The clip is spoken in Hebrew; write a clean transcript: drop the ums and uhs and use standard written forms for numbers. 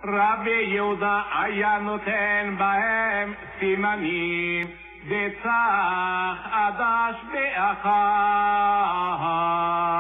רבי יהודה היה נותן בהם סימנים, דצח עדש באחד.